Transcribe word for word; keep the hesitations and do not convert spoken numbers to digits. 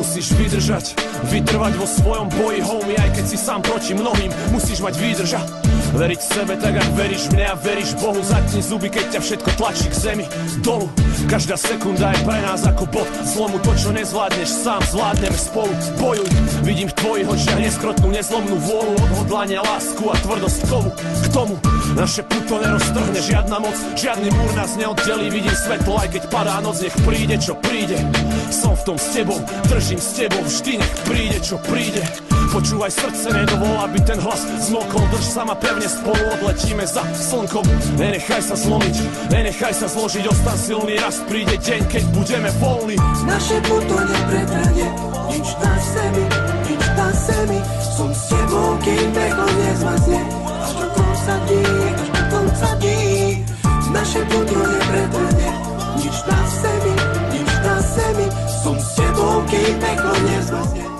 Musíš vydržať, vytrvať vo svojom boji, homie, aj keď si sám proti mnohým. Musíš mať výdrža, veriť sebe tak, ak veríš mne a veríš Bohu. Zatni zuby, keď ťa všetko tlačí k zemi dolu. Každá sekunda je pre nás ako bod zlomu. To, čo nezvládneš sám, zvládneme spolu. Bojuj, vidím v tvojich očiach neskrotnú, nezlomnú vôľu, odhodlanie, lásku a tvrdosť komu. K tomu naše puto neroztrhne žiadna moc, žiadny múr nás neoddelí. Vidím svetlo, aj keď padá noc, nech príde, čo príde. Som v tom s tebou, držím s tebou, vždy nech príde, čo príde. Počúvaj srdce, nedovol, aby ten hlas zmokol. Drž sa ma pevne, spolu odletíme za slnkom. Nenechaj sa zlomiť, nenechaj sa zložiť, ostan silný, raz príde deň, keď budeme voľní. Naše puto nepretrhne, nič na zemi, nič na zemi. Som s tebou, kým peklo nezvazne, až do konca dní, až do konca dní. Naše puto nepretrhne, nič na zemi, nič na zemi. Som s tebou, kým peklo nezvazne.